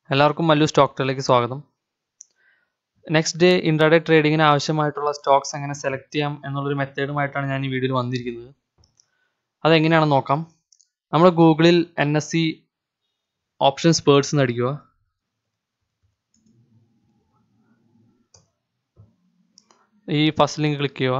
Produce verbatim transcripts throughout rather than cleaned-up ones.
എല്ലാവർക്കും മല്ലു സ്റ്റോക്ക് ട്രേഡിലേക്ക് സ്വാഗതം. Next day intraday ട്രേഡിങ്ങിന് ആവശ്യമായിട്ടുള്ള സ്റ്റോക്സ് എങ്ങനെ സെലക്ട് ചെയ്യാം എന്നുള്ളൊരു മെത്തേഡുമായിട്ടാണ് ഞാൻ ഈ വീഡിയോയിൽ വന്നിരിക്കുന്നത്. അതെങ്ങനെയാണെന്ന് നോക്കാം. നമ്മൾ ഗൂഗിളിൽ എൻ എസ് സി ഓപ്ഷൻസ് പേഴ്സ് എന്ന് അടിക്കുക. ഈ ഫസ്റ്റ് ലിങ്ക് ക്ലിക്ക് ചെയ്യുക.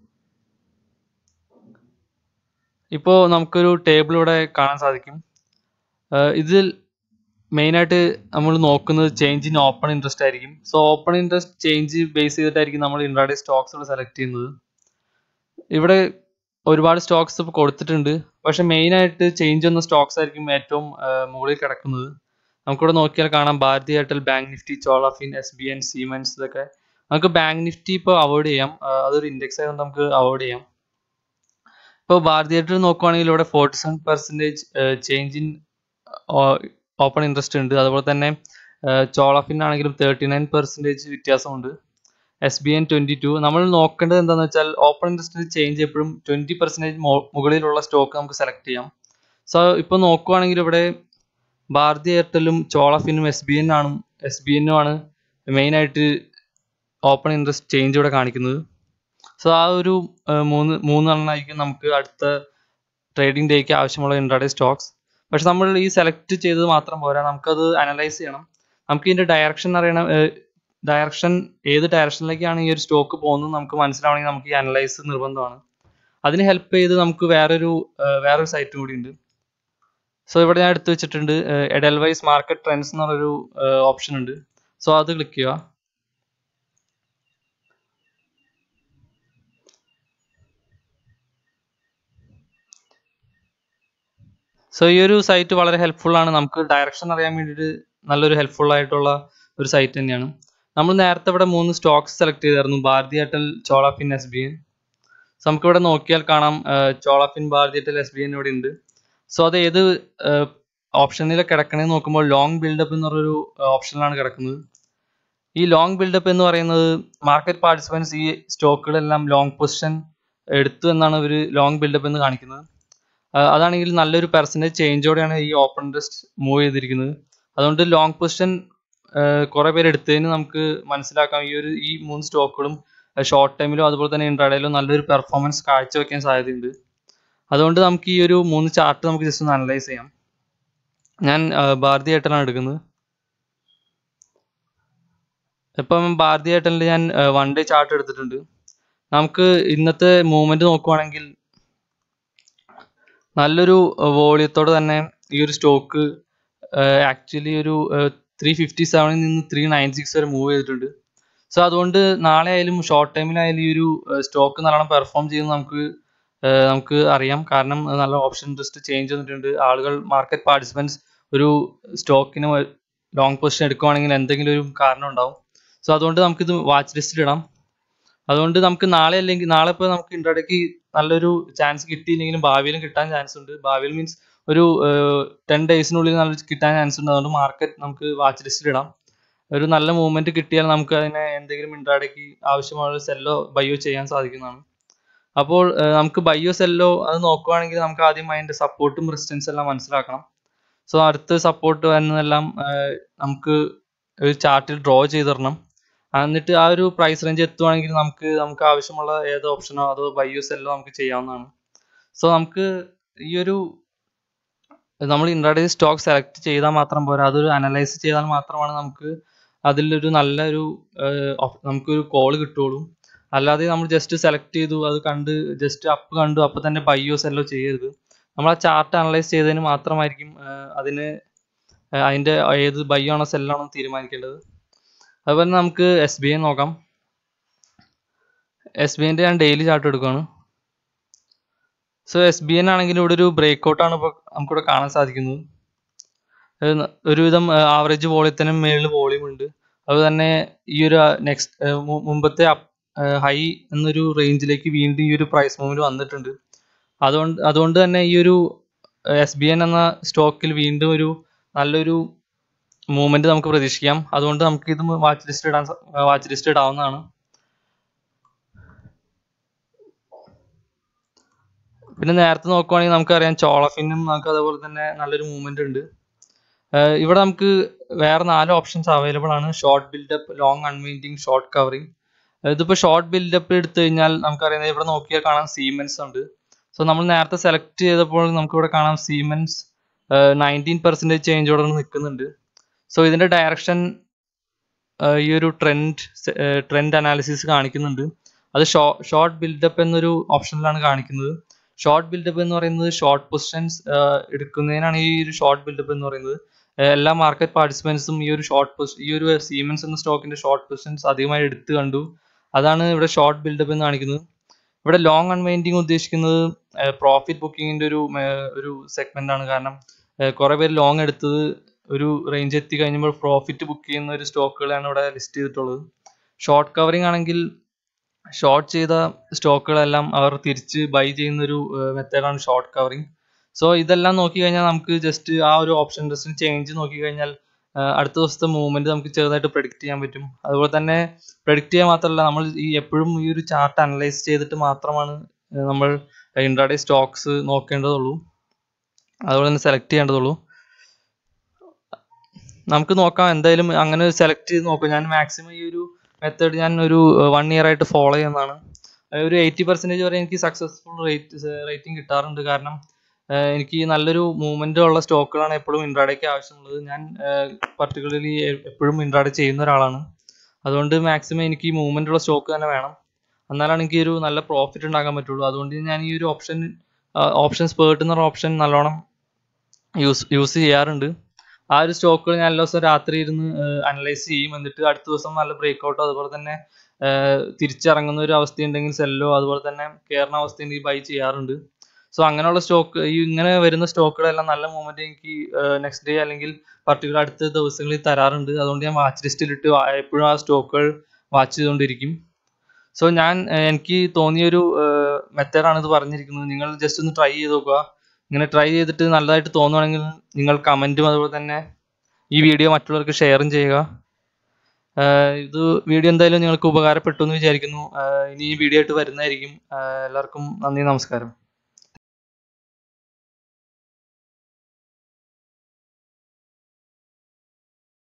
ഇപ്പോൾ നമുക്കൊരു ടേബിൾ ഇവിടെ കാണാൻ സാധിക്കും. ഇതിൽ മെയിനായിട്ട് നമ്മൾ നോക്കുന്നത് ചേഞ്ച് ഇൻ ഓപ്പൺ ഇൻട്രസ്റ്റ് ആയിരിക്കും. So open interest change base ചെയ്തിട്ടായിരിക്കും നമ്മൾ ഇൻട്രാഡേ സ്റ്റോക്സുകൾ സെലക്ട് ചെയ്യുന്നത്. ഇവിടെ ഒരുപാട് സ്റ്റോക്സ് ഇപ്പോൾ കൊടുത്തിട്ടുണ്ട്, പക്ഷേ മെയിനായിട്ട് ചേഞ്ച് വന്ന സ്റ്റോക്സ് ആയിരിക്കും ഏറ്റവും മുകളിൽ കിടക്കുന്നത്. നമുക്കിവിടെ നോക്കിയാൽ കാണാം Bharti Airtel, bank nifty, Cholafin, S B N, Siemens. ഇതൊക്കെ നമുക്ക് ബാങ്ക് നിഫ്റ്റി ഇപ്പോൾ അവോയ്ഡ് ചെയ്യാം, അതൊരു ഇൻഡെക്സ് ആയതുകൊണ്ട് നമുക്ക് അവോയ്ഡ് ചെയ്യാം. ഇപ്പോൾ ഭാരതി എയർടെൽ നോക്കുവാണെങ്കിൽ ഇവിടെ forty seven percentage change in open interest ഉണ്ട്. അതുപോലെ തന്നെ ചോളഫിൻ ആണെങ്കിലും തേർട്ടി നയൻ പെർസെൻറ്റേജ് വ്യത്യാസമുണ്ട്. S B N twenty two. നമ്മൾ നോക്കേണ്ടത് എന്താണെന്ന് വെച്ചാൽ ഓപ്പൺ ഇൻട്രസ്റ്റിൽ ചേഞ്ച് എപ്പോഴും ട്വൻറ്റി പെർസെൻറ്റേജ് മുകളിലുള്ള സ്റ്റോക്ക് നമുക്ക് സെലക്ട് ചെയ്യാം. സോ ഇപ്പോൾ നോക്കുവാണെങ്കിൽ ഇവിടെ ഭാരതി എയർടെലും ചോളഫിനും എസ് ബി എൻ ആണ് എസ് ബി എന്നും ആണ് മെയിനായിട്ട് ഓപ്പൺ ഇൻട്രസ്റ്റ് ചേഞ്ച് ഇവിടെ കാണിക്കുന്നത്. സോ ആ ഒരു മൂന്ന് മൂന്നെണ്ണമായിരിക്കും നമുക്ക് അടുത്ത ട്രേഡിംഗ് ഡേക്ക് ആവശ്യമുള്ള ഇൻട്രാഡേ സ്റ്റോക്സ്. പക്ഷെ നമ്മൾ ഈ സെലക്ട് ചെയ്തത് മാത്രം പോരാ, നമുക്കത് അനലൈസ് ചെയ്യണം. നമുക്ക് ഇതിൻ്റെ ഡയറക്ഷൻ അറിയണം. ഡയറക്ഷൻ ഏത് ഡയറക്ഷനിലേക്കാണ് ഈ ഒരു സ്റ്റോക്ക് പോകുന്നത് നമുക്ക് മനസ്സിലാവണമെങ്കിൽ നമുക്ക് ഈ അനലൈസ് നിർബന്ധമാണ്. അതിന് ഹെൽപ്പ് ചെയ്ത് നമുക്ക് വേറൊരു വേറൊരു സൈറ്റ് കൂടി ഉണ്ട്. സോ ഇവിടെ ഞാൻ എടുത്തു വെച്ചിട്ടുണ്ട് എഡൽവൈസ് മാർക്കറ്റ് ട്രെൻഡ്സ് എന്ന് പറഞ്ഞൊരു ഓപ്ഷൻ ഉണ്ട്. സോ അത് ക്ലിക്ക് ചെയ്യുക. സോ ഈ ഒരു സൈറ്റ് വളരെ ഹെൽപ്ഫുൾ ആണ്. നമുക്ക് ഡയറക്ഷൻ അറിയാൻ വേണ്ടിയിട്ട് നല്ലൊരു ഹെൽപ്ഫുൾ ആയിട്ടുള്ള ഒരു സൈറ്റ് തന്നെയാണ്. നമ്മൾ നേരത്തെ ഇവിടെ മൂന്ന് സ്റ്റോക്സ് സെലക്ട് ചെയ്തായിരുന്നു, Bharti Airtel, Cholafin, S B N. So നമുക്കിവിടെ നോക്കിയാൽ കാണാം Cholafin, Bharti Airtel, S B N ഇവിടെ ഉണ്ട്. സോ അത് ഏത് ഓപ്ഷനിൽ കിടക്കണമെന്ന് നോക്കുമ്പോൾ ലോങ് ബിൽഡപ്പ് എന്ന് പറഞ്ഞൊരു ഓപ്ഷനിലാണ് കിടക്കുന്നത്. ഈ ലോങ് ബിൽഡപ്പ് എന്ന് പറയുന്നത് മാർക്കറ്റ് പാർട്ടിസിപ്പൻസ് ഈ സ്റ്റോക്കുകളെല്ലാം ലോങ് പൊസിഷൻ എടുത്തു എന്നാണ് ഇവർ ലോങ് ബിൽഡപ്പ് എന്ന് കാണിക്കുന്നത്. അതാണെങ്കിൽ നല്ലൊരു പെർസെൻറ്റേജ് ചേഞ്ചോടെയാണ് ഈ ഓപ്പൺ ഇൻട്രസ്റ്റ് മൂവ് ചെയ്തിരിക്കുന്നത്. അതുകൊണ്ട് ലോങ് പൊസിഷൻ കുറേ പേര് എടുത്തതിന് നമുക്ക് മനസ്സിലാക്കാം ഈ ഒരു ഈ മൂന്ന് സ്റ്റോക്കുകളും ഷോർട്ട് ടൈമിലും അതുപോലെ തന്നെ ഇൻട്രാഡേയിലും നല്ലൊരു പെർഫോമൻസ് കാഴ്ചവെക്കാൻ സാധ്യതയുണ്ട്. അതുകൊണ്ട് നമുക്ക് ഈ ഒരു മൂന്ന് ചാർട്ട് നമുക്ക് ജസ്റ്റ് ഒന്ന് അനലൈസ് ചെയ്യാം. ഞാൻ ഭാരതി എയർടെലാണ് എടുക്കുന്നത്. ഇപ്പം ഭാരതി എയർടെലിൻ്റെ ഞാൻ വൺ ഡേ ചാർട്ട് എടുത്തിട്ടുണ്ട്. നമുക്ക് ഇന്നത്തെ മൂവ്മെൻറ്റ് നോക്കുവാണെങ്കിൽ നല്ലൊരു വോളിയത്തോടെ തന്നെ ഈ ഒരു സ്റ്റോക്ക് ആക്ച്വലി ഒരു ത്രീ ഫിഫ്റ്റി സെവനിൽ നിന്ന് ത്രീ നയൻ സിക്സ് വരെ മൂവ് ചെയ്തിട്ടുണ്ട്. സോ അതുകൊണ്ട് നാളെ ആയാലും ഷോർട്ട് ടൈമിലായാലും ഈ ഒരു സ്റ്റോക്ക് നല്ലോണം പെർഫോം ചെയ്യുന്നത് നമുക്ക് നമുക്ക് അറിയാം. കാരണം നല്ല ഓപ്ഷൻ ഇൻട്രസ്റ്റ് ചേഞ്ച് വന്നിട്ടുണ്ട്. ആളുകൾ മാർക്കറ്റ് പാർട്ടിസിപ്പൻസ് ഒരു സ്റ്റോക്കിന് ലോങ് പൊസിഷൻ എടുക്കുവാണെങ്കിൽ എന്തെങ്കിലും ഒരു കാരണം ഉണ്ടാവും. സോ അതുകൊണ്ട് നമുക്കിത് വാച്ച് ലിസ്റ്റിൽ ഇടാം. അതുകൊണ്ട് നമുക്ക് നാളെ അല്ലെങ്കിൽ നാളെ ഇപ്പോൾ നമുക്ക് ഇൻട്രാഡേക്ക് നല്ലൊരു ചാൻസ് കിട്ടിയില്ലെങ്കിലും ഭാവിയിലും കിട്ടാൻ ചാൻസ് ഉണ്ട്. ഭാവിയിൽ മീൻസ് ഒരു ടെൻ ഡേയ്സിനുള്ളിൽ നല്ല കിട്ടാൻ ചാൻസ് ഉണ്ട്. അതുകൊണ്ട് മാർക്കറ്റ് നമുക്ക് വാച്ച് ലിസ്റ്റിൽ ഇടാം. ഒരു നല്ല മൂവ്മെൻറ്റ് കിട്ടിയാൽ നമുക്ക് അതിനെ എന്തെങ്കിലും ഇൻട്രാഡേക്ക് ആവശ്യമുള്ള സെല്ലോ ബയ്യോ ചെയ്യാൻ സാധിക്കുന്നതാണ്. അപ്പോൾ നമുക്ക് ബയ്യോ സെല്ലോ അത് നോക്കുവാണെങ്കിൽ നമുക്ക് ആദ്യം അതിൻ്റെ സപ്പോർട്ടും റെസിസ്റ്റൻസ് എല്ലാം മനസ്സിലാക്കണം. സോ അടുത്ത സപ്പോർട്ട് വരുന്നതെല്ലാം നമുക്ക് ഒരു ചാർട്ടിൽ ഡ്രോ ചെയ്തിടണം. എന്നിട്ട് ആ ഒരു പ്രൈസ് റേഞ്ച് എത്തുവാണെങ്കിൽ നമുക്ക് നമുക്ക് ആവശ്യമുള്ള ഏത് ഓപ്ഷനോ അതോ ബയ്യോ സെല്ലോ നമുക്ക് ചെയ്യാവുന്നതാണ്. സോ നമുക്ക് ഈ ഒരു നമ്മൾ ഇൻട്രാഡേ സ്റ്റോക്ക് സെലക്ട് ചെയ്താൽ മാത്രം പോരാ, അതൊരു അനലൈസ് ചെയ്താൽ മാത്രമാണ് നമുക്ക് അതിലൊരു നല്ലൊരു നമുക്കൊരു കോൾ കിട്ടുള്ളൂ. അല്ലാതെ നമ്മൾ ജസ്റ്റ് സെലക്ട് ചെയ്തു അത് കണ്ട് ജസ്റ്റ് അപ്പ് കണ്ടു അപ്പോൾ തന്നെ ബയ്യോ സെല്ലോ ചെയ്യരുത്. നമ്മൾ ആ ചാർട്ട് അനലൈസ് ചെയ്തതിന് മാത്രമായിരിക്കും അതിന് അതിൻ്റെ ഏത് ബയ്യോ ആണോ സെല്ലോ ആണോ തീരുമാനിക്കേണ്ടത്. അതുപോലെ നമുക്ക് എസ് ബി ഐ നോക്കാം. എസ് ബി ഐൻ്റെ ഞാൻ ഡെയിലി ചാർട്ട് എടുക്കുകയാണ്. സോ എസ് ബി എൻ ആണെങ്കിൽ ഇവിടെ ഒരു ബ്രേക്ക് ഔട്ടാണ് ഇപ്പോൾ നമുക്കിവിടെ കാണാൻ സാധിക്കുന്നത്. ഒരുവിധം ആവറേജ് വോളിയത്തിനും മേളിൽ വോളിയം ഉണ്ട്. അതുപോലെ തന്നെ ഈ ഒരു നെക്സ്റ്റ് മുമ്പത്തെ ഹൈ എന്നൊരു റേഞ്ചിലേക്ക് വീണ്ടും ഈ ഒരു പ്രൈസ് മൂവ്മെൻറ്റ് വന്നിട്ടുണ്ട്. അതുകൊണ്ട് അതുകൊണ്ട് തന്നെ ഈ ഒരു എസ് ബി എൻ എന്ന സ്റ്റോക്കിൽ വീണ്ടും ഒരു നല്ലൊരു മൂവ്മെൻറ്റ് നമുക്ക് പ്രതീക്ഷിക്കാം. അതുകൊണ്ട് നമുക്ക് ഇത് വാച്ച് ലിസ്റ്റ് ഇടാൻ വാച്ച് ലിസ്റ്റ് ഇടാവുന്നതാണ്. പിന്നെ നേരത്തെ നോക്കുവാണെങ്കിൽ നമുക്കറിയാം ചോളഫിനും നമുക്ക് അതേപോലെ തന്നെ നല്ലൊരു മൂവ്മെൻറ്റ് ഉണ്ട്. ഇവിടെ നമുക്ക് വേറെ നാല് ഓപ്ഷൻസ് അവൈലബിൾ ആണ്. Short buildup, long unwinding, short covering. ഇതിപ്പോൾ ഷോർട്ട് ബിൽഡപ്പ് എടുത്തു കഴിഞ്ഞാൽ നമുക്കറിയാം ഇവിടെ നോക്കിയാൽ കാണാം സീമെൻസ് ഉണ്ട്. സോ നമ്മൾ നേരത്തെ സെലക്ട് ചെയ്തപ്പോൾ നമുക്കിവിടെ കാണാം സീമെൻസ് നയൻറ്റീൻ പെർസെൻറ്റേജ് ചേഞ്ചോടെ നിൽക്കുന്നുണ്ട്. സോ ഇതിൻ്റെ ഡയറക്ഷൻ ഈ ഒരു ട്രെൻഡ് ട്രെൻഡ് അനാലിസിസ് കാണിക്കുന്നുണ്ട്. അത് ഷോ ഷോർട്ട് ബിൽഡപ്പ് എന്നൊരു ഓപ്ഷനിലാണ് കാണിക്കുന്നത്. ഷോർട്ട് ബിൽഡപ്പ് എന്ന് പറയുന്നത് ഷോർട്ട് പൊസിഷൻസ് എടുക്കുന്നതിനാണ് ഈ ഒരു ഷോർട്ട് ബിൽഡപ്പ് എന്ന് പറയുന്നത്. എല്ലാ മാർക്കറ്റ് പാർട്ടിസിപ്പൻസും ഈ ഒരു ഷോർട്ട് പൊസിഷൻ ഈ ഒരു സീമെൻസ് എന്ന സ്റ്റോക്കിന്റെ ഷോർട്ട് പൊസിഷൻസ് അധികമായി എടുത്തു കണ്ടു. അതാണ് ഇവിടെ ഷോർട്ട് ബിൽഡപ്പ് എന്ന് കാണിക്കുന്നത്. ഇവിടെ ലോങ് അൺവൈൻഡിങ് ഉദ്ദേശിക്കുന്നത് പ്രോഫിറ്റ് ബുക്കിങ്ങിന്റെ ഒരു ഒരു സെഗ്മെന്റ് ആണ്. കാരണം കുറെ പേര് ലോങ് എടുത്തത് ഒരു റേഞ്ച് എത്തി കഴിഞ്ഞപ്പോൾ പ്രോഫിറ്റ് ബുക്ക് ചെയ്യുന്ന ഒരു സ്റ്റോക്കുകളാണ് ഇവിടെ ലിസ്റ്റ് ചെയ്തിട്ടുള്ളത്. ഷോർട്ട് കവറിങ് ആണെങ്കിൽ ഷോർട്ട് ചെയ്ത സ്റ്റോക്കുകളെല്ലാം അവർ തിരിച്ച് ബൈ ചെയ്യുന്ന ഒരു മെത്തേഡാണ് ഷോർട്ട് കവറിങ്. സോ ഇതെല്ലാം നോക്കി കഴിഞ്ഞാൽ നമുക്ക് ജസ്റ്റ് ആ ഒരു ഓപ്ഷൻ ഇൻട്രസ്റ്റിന് ചേഞ്ച് നോക്കി കഴിഞ്ഞാൽ അടുത്ത ദിവസത്തെ മൂവ്മെന്റ് നമുക്ക് ചെറുതായിട്ട് പ്രെഡിക്റ്റ് ചെയ്യാൻ പറ്റും. അതുപോലെ തന്നെ പ്രെഡിക്റ്റ് ചെയ്യാൻ മാത്രമല്ല, നമ്മൾ ഈ എപ്പോഴും ഈ ഒരു ചാർട്ട് അനലൈസ് ചെയ്തിട്ട് മാത്രമാണ് നമ്മൾ ഇൻട്രാഡേ സ്റ്റോക്സ് നോക്കേണ്ടതുള്ളൂ, അതുപോലെ തന്നെ സെലക്ട് ചെയ്യേണ്ടതുള്ളൂ. നമുക്ക് നോക്കാം, എന്തായാലും അങ്ങനെ സെലക്ട് ചെയ്ത് നോക്കാം. ഞാൻ മാക്സിമം ഈ ഒരു മെത്തേഡ് ഞാൻ ഒരു വൺ ഇയർ ആയിട്ട് ഫോളോ ചെയ്യുന്നതാണ്. ഒരു എയ്റ്റി പെർസെൻറ്റേജ് വരെ എനിക്ക് സക്സസ്ഫുൾ റേറ്റ് റേറ്റിംഗ് കിട്ടാറുണ്ട്. കാരണം എനിക്ക് നല്ലൊരു മൂവ്മെന്റ് ഉള്ള സ്റ്റോക്കുകളാണ് എപ്പോഴും ഇൻട്രാഡേക്ക് ആവശ്യമുള്ളത്. ഞാൻ പർട്ടിക്കുലർലി എപ്പോഴും ഇൻട്രാഡേ ചെയ്യുന്ന ഒരാളാണ്. അതുകൊണ്ട് മാക്സിമം എനിക്ക് ഈ മൂവ്മെന്റ് ഉള്ള സ്റ്റോക്ക് തന്നെ വേണം, എന്നാലാണ് എനിക്ക് ഒരു നല്ല പ്രോഫിറ്റ് ഉണ്ടാക്കാൻ പറ്റുള്ളൂ. അതുകൊണ്ട് ഞാൻ ഈ ഒരു ഓപ്ഷൻ ഓപ്ഷൻ സ്പേർട്ട് എന്ന ഓപ്ഷൻ നല്ലോണം യൂസ് യൂസ് ചെയ്യാറുണ്ട്. ആ ഒരു സ്റ്റോക്കുകൾ ഞാൻ എല്ലാ ദിവസവും രാത്രി ഇരുന്ന് അനലൈസ് ചെയ്യും. എന്നിട്ട് അടുത്ത ദിവസം നല്ല ബ്രേക്ക്ഔട്ടോ അതുപോലെ തന്നെ തിരിച്ചിറങ്ങുന്ന ഒരു അവസ്ഥയുണ്ടെങ്കിൽ സെല്ലോ, അതുപോലെ തന്നെ കയറുന്ന അവസ്ഥയുണ്ടെങ്കിൽ ബൈ ചെയ്യാറുണ്ട്. സോ അങ്ങനെയുള്ള സ്റ്റോക്ക് ഈ ഇങ്ങനെ വരുന്ന സ്റ്റോക്കുകളെല്ലാം നല്ല മൂവ്മെന്റ് എനിക്ക് നെക്സ്റ്റ് ഡേ അല്ലെങ്കിൽ പർട്ടിക്കുലർ അടുത്ത ദിവസങ്ങളിൽ തരാറുണ്ട്. അതുകൊണ്ട് ഞാൻ വാച്ച് ലിസ്റ്റിലിട്ട് എപ്പോഴും ആ സ്റ്റോക്കുകൾ വാച്ച് ചെയ്തുകൊണ്ടിരിക്കും. സോ ഞാൻ എനിക്ക് തോന്നിയൊരു മെത്തേഡാണ് ഇത് പറഞ്ഞിരിക്കുന്നത്. നിങ്ങൾ ജസ്റ്റ് ഒന്ന് ട്രൈ ചെയ്ത് നോക്കുക. ഇങ്ങനെ ട്രൈ ചെയ്തിട്ട് നല്ലതായിട്ട് തോന്നുകയാണെങ്കിൽ നിങ്ങൾ കമൻറ്റും അതുപോലെ തന്നെ ഈ വീഡിയോ മറ്റുള്ളവർക്ക് ഷെയറും ചെയ്യുക. ഇത് വീഡിയോ എന്തായാലും നിങ്ങൾക്ക് ഉപകാരപ്പെട്ടു എന്ന് വിചാരിക്കുന്നു. ഇനി ഈ വീഡിയോ ആയിട്ട് വരുന്നതായിരിക്കും. എല്ലാവർക്കും നന്ദി, നമസ്കാരം.